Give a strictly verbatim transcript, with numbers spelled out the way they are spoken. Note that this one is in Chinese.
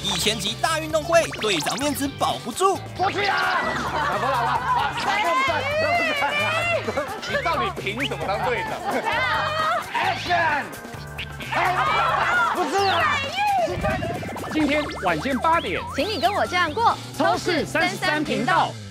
以前级大运动会，队长面子保不住。 过去啊！老婆老婆，啊，这不算，这不算啊！你到底凭什么当队长 ？Action！ 不是啊！ 今天晚间八点， 请你跟我这样过， 超市三十三频道。